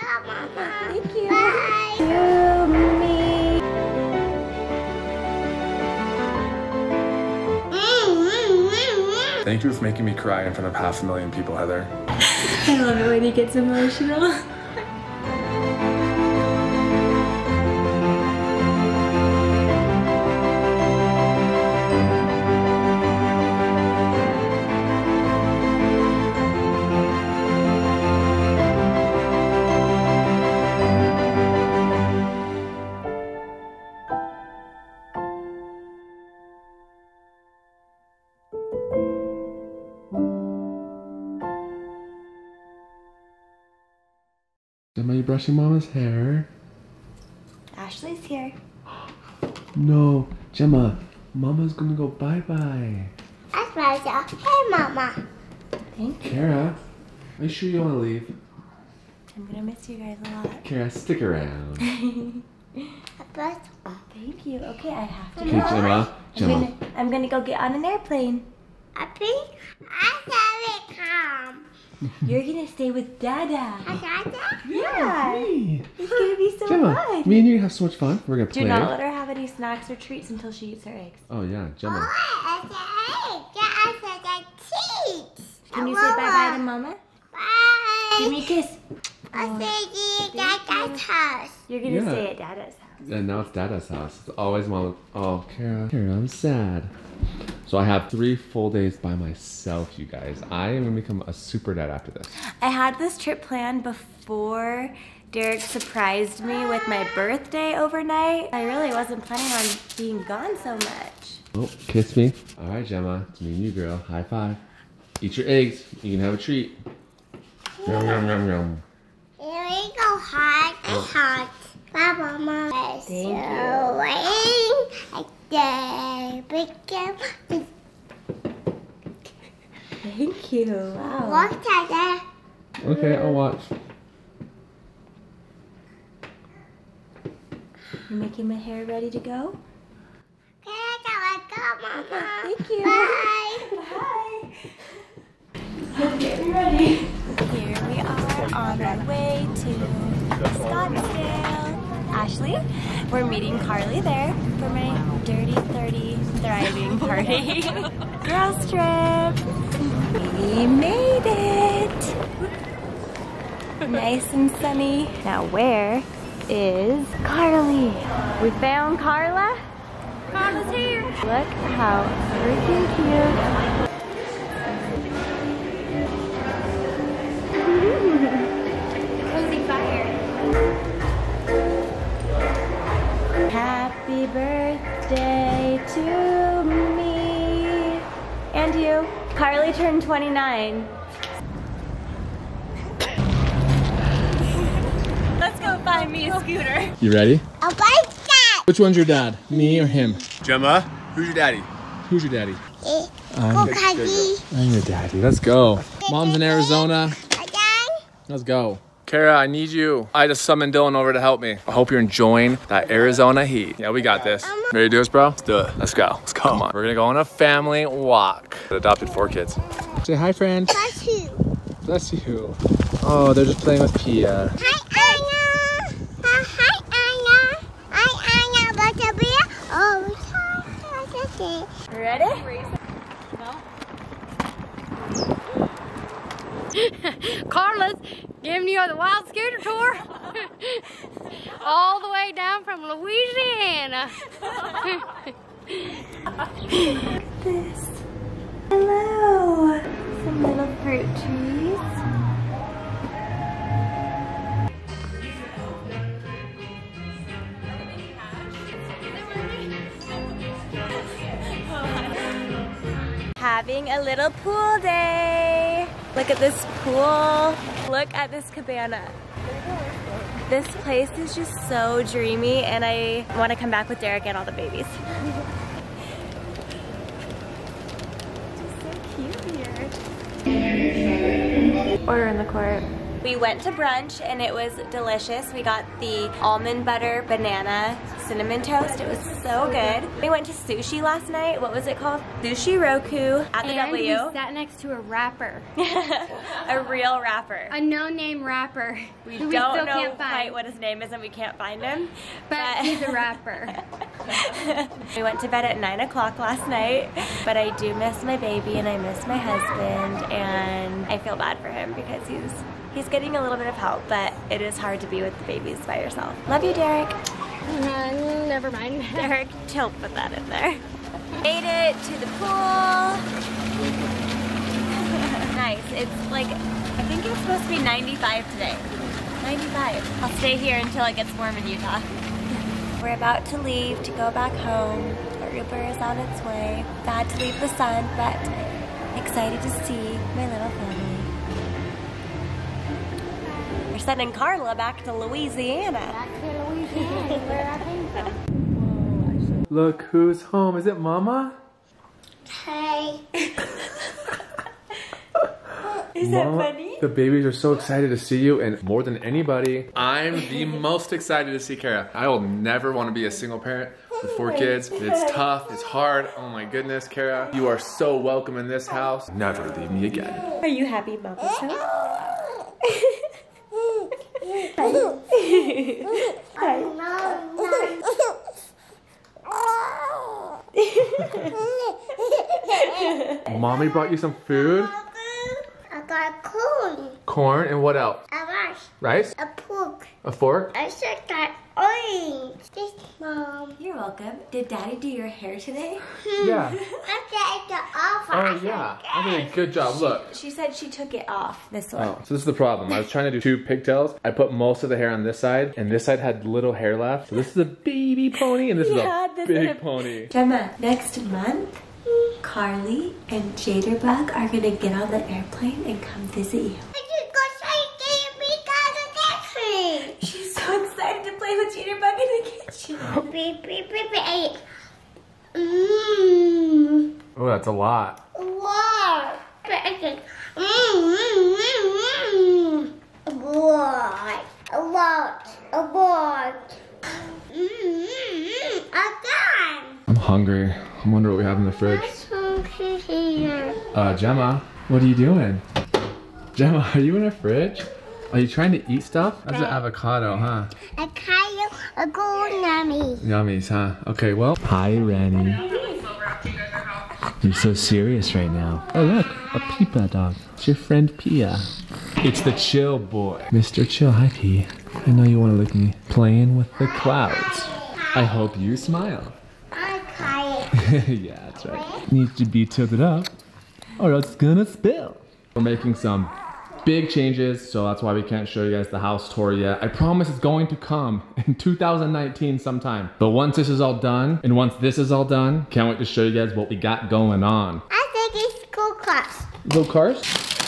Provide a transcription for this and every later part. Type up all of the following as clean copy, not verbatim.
Come on, Mama. Thank you. Bye. You, me. Thank you for making me cry in front of 500,000 people, Heather. I love it when he gets emotional. Gemma, you brushing Mama's hair? Ashley's here. No, Gemma, Mama's gonna go bye-bye. That's right. Hey, Mama. Thank you. Kara, are you sure you wanna leave? I'm gonna miss you guys a lot. Kara, stick around. Thank you. Okay, I have to Okay, go. Gemma. I'm gonna go get on an airplane. I think I saw it come. You're gonna stay with Dada. I got that? Yeah. Hey. It's gonna be so Gemma, fun. me and you have so much fun. We're gonna play. Do not let her have any snacks or treats until she eats her eggs. Oh yeah, Gemma. Can you say bye-bye to Mama? Bye. Give me a kiss. I say Dada's house. You're gonna Yeah. stay at Dada's house. And now it's Dada's house. It's always Mama. Oh, Kara, I'm sad. So I have 3 full days by myself, you guys. I am gonna become a super dad after this. I had this trip planned before Darik surprised me with my birthday overnight. I really wasn't planning on being gone so much. Oh, kiss me. All right, Gemma, it's me and you, girl. High five. Eat your eggs. You can have a treat. Yum, yum, yum, yum. Here we go, hot and hot. Bye, Mama. Thank you. Thank you. Wow. Watch Dada. Okay, I'll watch. You making my hair ready to go? Go, Mama. Thank you. Bye. Bye. Okay, we ready? Here we are on our way to Scottsdale. Ashley, we're meeting Carly there for my Dirty 30 Thriving Party girls trip. We made it. Nice and sunny. Now where is Carly? We found Carla. Carla's here. Look how freaking cute. Cozy fire. Happy birthday to me. And you. Carly turned 29. Let's go find me a scooter. You ready? I'll buy that. Which one's your dad? Me or him? Gemma, who's your daddy? Who's your daddy? I'm your daddy. Let's go. Mom's in Arizona. Let's go. Kara, I need you. I just summoned Dylan over to help me. I hope you're enjoying that Arizona heat. Yeah, we got this. Ready to do this, bro? Let's do it. Let's go. Let's go. Come on. We're gonna go on a family walk. I adopted 4 kids. Say hi, friend. Bless you. Bless you. Oh, they're just playing with Pia. Hi, Anna. Hi, Anna. Hi, Anna. Got a beer? Oh, hi. Ready? Carla's giving you the wild scooter tour all the way down from Louisiana. This. Hello. Some little fruit trees. Having a little pool day. Look at this pool. Look at this cabana. This place is just so dreamy and I want to come back with Darik and all the babies. Just so cute here. Order in the court. We went to brunch and it was delicious. We got the almond butter banana cinnamon toast. It was so good. We went to sushi last night. What was it called? Sushi Roku at the W. We sat next to a rapper. A real rapper. A no-name rapper. We don't know quite what his name is and we can't find him. But he's a rapper. We went to bed at 9 o'clock last night, but I do miss my baby and I miss my husband, and I feel bad for him because he's getting a little bit of help, but it is hard to be with the babies by yourself. Love you, Darik. Never mind. Darik, don't put that in there. Made it to the pool. Nice. It's like, I think it's supposed to be 95 today. 95. I'll stay here until it gets warm in Utah. We're about to leave to go back home. Our Uber is on its way. Sad to leave the sun, but excited to see my little family. We're sending Carla back to Louisiana. Back to Louisiana, where I came from. Look who's home. Is it Mama? Hey. Is Mama, that funny? the babies are so excited to see you, and more than anybody, I'm the most excited to see Cara. I will never want to be a single parent with 4 kids. It's tough, it's hard. Oh my goodness, Cara. You are so welcome in this house. Never leave me again. Are you happy, Mama's home? Mommy brought you some food? I got corn. Corn, and what else? A rice. Rice? A pork. A fork? I just got orange. This Mom. You're welcome. Did Daddy do your hair today? Yeah. I got the off. Oh yeah, I did a good job, look. She said she took it off, this one. Oh, so this is the problem. I was trying to do 2 pigtails. I put most of the hair on this side, and this side had little hair left. So this is a baby pony, and this is a big pony. Gemma, next month, Carly and Jaderbug are gonna get on the airplane and come visit you. She's so excited to play with Jaderbug in the kitchen. Beep, beep, beep, beep. Oh, that's a lot. What? A lot. I'm hungry. I wonder what we have in the fridge. Gemma, what are you doing? Gemma, are you in a fridge? Are you trying to eat stuff? That's an avocado, huh? A cow, a gold yummy. Yummies, huh? Okay, well. Hi, Ranny. You're so serious right now. Oh, look, a Peepa dog. It's your friend Pia. It's the chill boy. Mr. Chill, hi, P. I know you want to lick me. Playing with the clouds. I hope you smile. I cry. Yeah, that's right. Needs to be tilted up or it's gonna spill. We're making some big changes, so that's why we can't show you guys the house tour yet. I promise it's going to come in 2019 sometime. But once this is all done, and once this is all done, can't wait to show you guys what we got going on. I think it's school class. Go cars?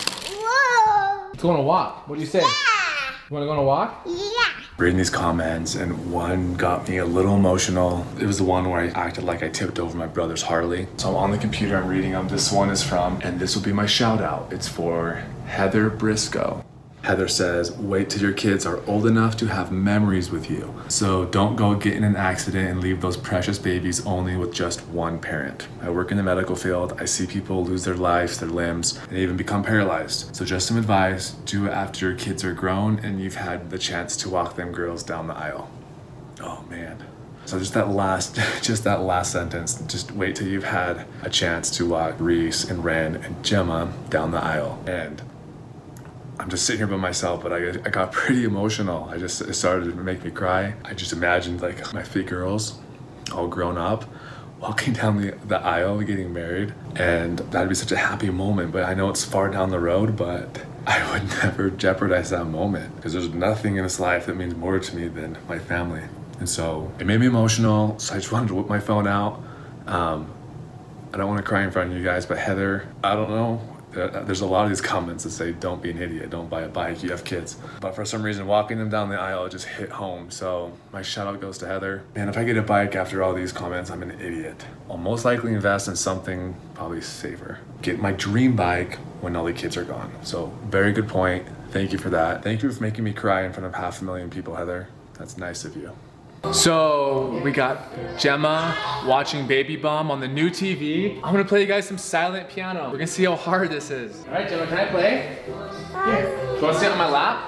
Whoa. Let's go on a walk. What do you say? Yeah. You wanna go on a walk? Yeah. Reading these comments, and one got me a little emotional. It was the one where I acted like I tipped over my brother's Harley. So I'm on the computer, I'm reading them. This one is from, and this will be my shout out. It's for Heather Briscoe. Heather says, wait till your kids are old enough to have memories with you. So don't go get in an accident and leave those precious babies only with just one parent. I work in the medical field. I see people lose their lives, their limbs, and even become paralyzed. So just some advice, do it after your kids are grown and you've had the chance to walk them girls down the aisle. Oh man. So just that last sentence, just wait till you've had a chance to walk Reese and Ren and Gemma down the aisle. And I'm just sitting here by myself, but I got pretty emotional. It started to make me cry. I just imagined like my 3 girls, all grown up, walking down the aisle, getting married, and that'd be such a happy moment. But I know it's far down the road, but I would never jeopardize that moment because there's nothing in this life that means more to me than my family. And so it made me emotional, so I just wanted to whip my phone out. I don't want to cry in front of you guys, but Heather, I don't know. There's a lot of these comments that say, don't be an idiot, don't buy a bike, you have kids. But for some reason, walking them down the aisle, it just hit home. So my shout out goes to Heather. Man, if I get a bike after all these comments, I'm an idiot. I'll most likely invest in something probably safer. Get my dream bike when all the kids are gone. So very good point. Thank you for that. Thank you for making me cry in front of 500,000 people, Heather. That's nice of you. So we got Gemma watching Baby Bum on the new TV. I'm gonna play you guys some silent piano. We're gonna see how hard this is. All right, Gemma, can I play? Here. Do you wanna sit on my lap?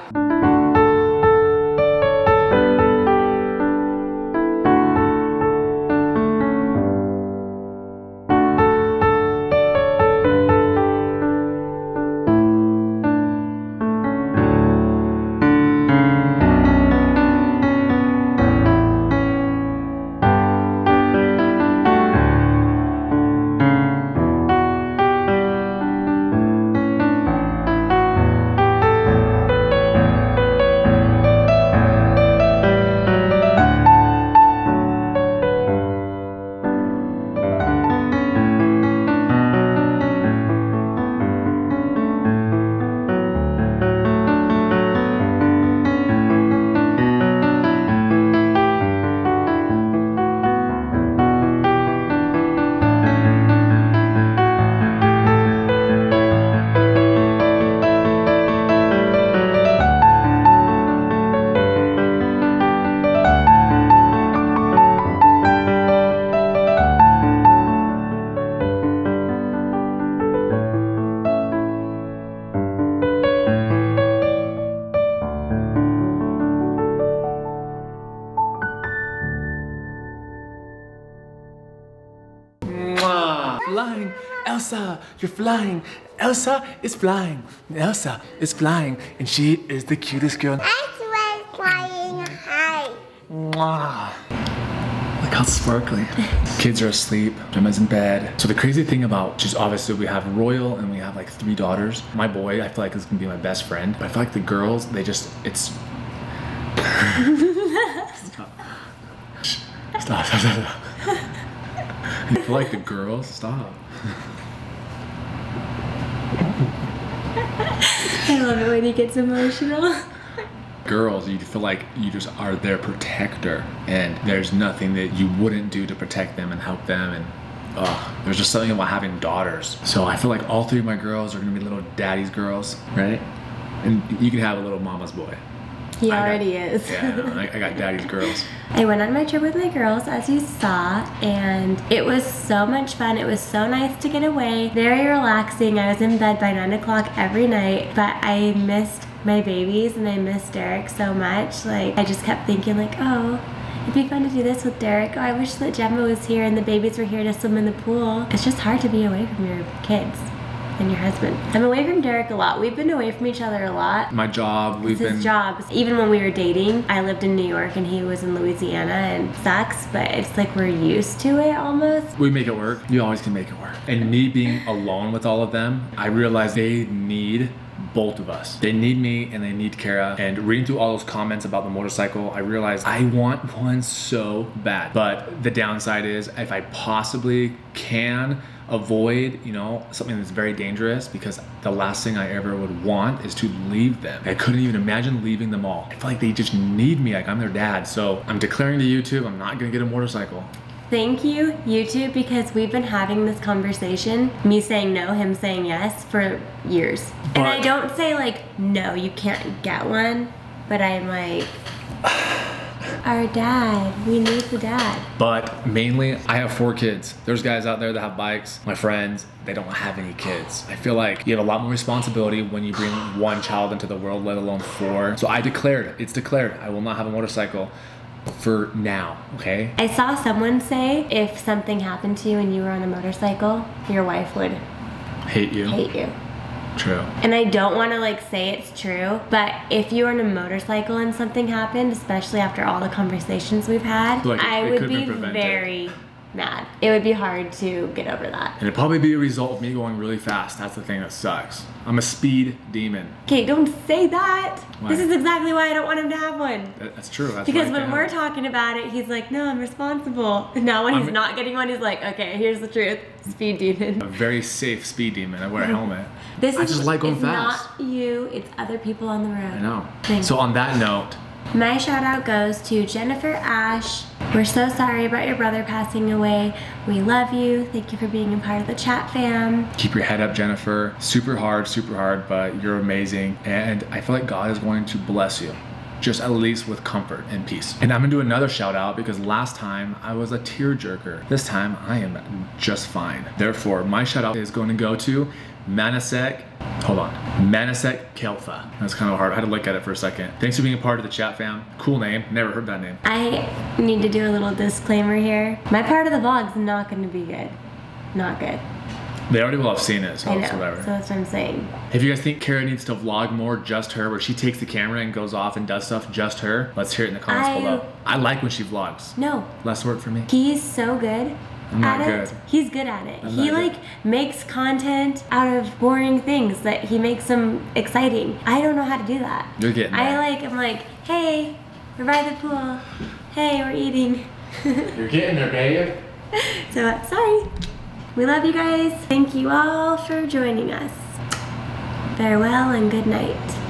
Flying, Elsa, you're flying. Elsa is flying. Elsa is flying, and she is the cutest girl. I was flying high. Mwah. Look how sparkly. Kids are asleep, Gemma's in bed. So the crazy thing about, just obviously we have Royal and we have like 3 daughters. My boy, I feel like is gonna be my best friend. But I feel like the girls, they just, it's... Stop. I feel like the girls, stop. I love it when he gets emotional. Girls, you feel like you just are their protector, and there's nothing that you wouldn't do to protect them and help them, and there's just something about having daughters. So I feel like all 3 of my girls are gonna be little daddy's girls, right? And you can have a little mama's boy. He already is. Yeah, no, I got daddy's girls. I went on my trip with my girls, as you saw, and it was so much fun. It was so nice to get away. Very relaxing. I was in bed by 9 o'clock every night, but I missed my babies and I missed Darik so much. Like, I just kept thinking like, oh, it'd be fun to do this with Darik. Oh, I wish that Gemma was here and the babies were here to swim in the pool. It's just hard to be away from your kids and your husband. I'm away from Darik a lot. We've been away from each other a lot. My job, we've been... His job. Even when we were dating, I lived in New York and he was in Louisiana, and it sucks, but it's like we're used to it almost. We make it work. You always can make it work. And me being alone with all of them, I realized they need both of us. They need me and they need Cara. And reading through all those comments about the motorcycle, I realized I want one so bad. But the downside is, if I possibly can avoid, you know, something that's very dangerous, because the last thing I ever would want is to leave them. I couldn't even imagine leaving them all. I feel like they just need me, like I'm their dad. So I'm declaring to YouTube, I'm not gonna get a motorcycle. Thank you, YouTube, because we've been having this conversation, me saying no, him saying yes, for years. And I don't say like, no, you can't get one, but I'm like, our dad, we need the dad. But mainly, I have 4 kids. There's guys out there that have bikes, my friends, they don't have any kids. I feel like you have a lot more responsibility when you bring 1 child into the world, let alone 4. So I declared, it's declared, I will not have a motorcycle for now, okay? I saw someone say if something happened to you and you were on a motorcycle, your wife would hate you. Hate you. True. And I don't want to like say it's true, but if you were on a motorcycle and something happened, especially after all the conversations we've had, like I would be very mad. It would be hard to get over that. And it'd probably be a result of me going really fast. That's the thing that sucks. I'm a speed demon. Okay, don't say that. Why? This is exactly why I don't want him to have one. That's true. That's because when we're talking about it, he's like, no, I'm responsible. And now when he's not getting one, he's like, okay, here's the truth. Speed demon. A very safe speed demon. I wear a helmet. I just like going fast. It's not you, it's other people on the road. I know. So on that note, my shout out goes to Jennifer, Ash, We're so sorry about your brother passing away. We love you. Thank you for being a part of the chat fam. Keep your head up, Jennifer. Super hard, but you're amazing. And I feel like God is going to bless you, just at least with comfort and peace. And I'm gonna do another shout out because last time I was a tearjerker. This time I am just fine. Therefore, my shout out is going to go to Manasek Kelfa. That's kind of hard. I had to look at it for a second. Thanks for being a part of the chat fam. Cool name. Never heard that name. I need to do a little disclaimer here. My part of the vlog's not gonna be good. Not good. They already will have seen it, so I know, it's whatever. so that's what I'm saying. If you guys think Cara needs to vlog more, just her, where she takes the camera and goes off and does stuff, just her, let's hear it in the comments below. I like when she vlogs. No. Less work for me. He's so good. I'm not good. He's good at it. I'm He not like good. makes content out of boring things that he makes them exciting. I don't know how to do that. You're getting there. I'm like, hey, we're by the pool. Hey, we're eating. You're getting there, babe. So, sorry. We love you guys. Thank you all for joining us. Farewell and good night.